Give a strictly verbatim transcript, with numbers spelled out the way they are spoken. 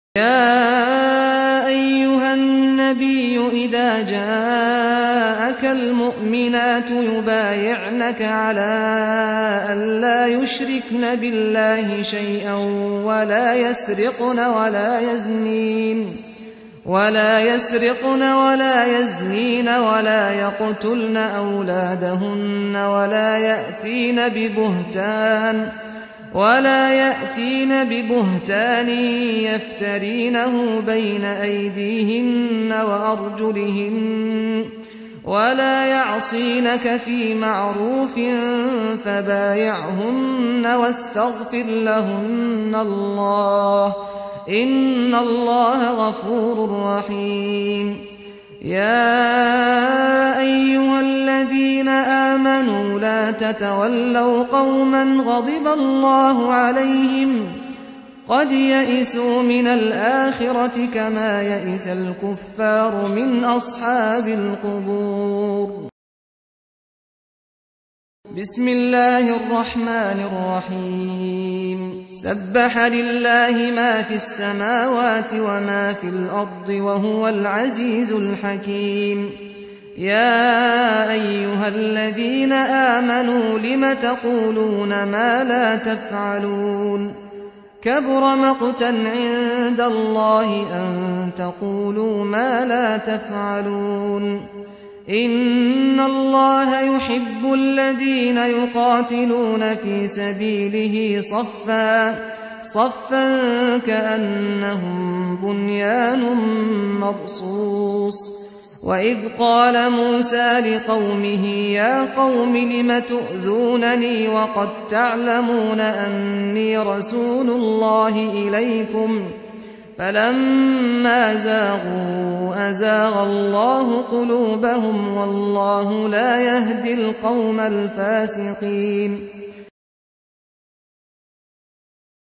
يا أيها النبي إذا جاءك المؤمنات يبايعنك على أن لا يشركن بالله شيئا ولا يسرقن ولا يزنين ولا يسرقن ولا يزنين ولا يقتلن أولادهن ولا يأتين ببهتان ولا يأتين ببهتان يفترينه بين أيديهن وأرجلهن ولا يعصينك في معروف فبايعهن واستغفر لهن الله إن الله غفور رحيم. يا أيها الذين آمنوا لا تتولوا قوما غضب الله عليهم قد يئسوا من الآخرة كما يئس الكفار من أصحاب القبور. بسم الله الرحمن الرحيم. سبح لله ما في السماوات وما في الأرض وهو العزيز الحكيم. يا أيها الذين آمنوا لم تقولون ما لا تفعلون كبر مقتا عند الله أن تقولوا ما لا تفعلون. إن الله يحب الذين يقاتلون في سبيله صفا صفا كأنهم بنيان مرصوص. وإذ قال موسى لقومه يا قوم لم تؤذونني وقد تعلمون أني رسول الله إليكم فلما زاغوا أزاغ الله قلوبهم والله لا يهدي القوم الفاسقين.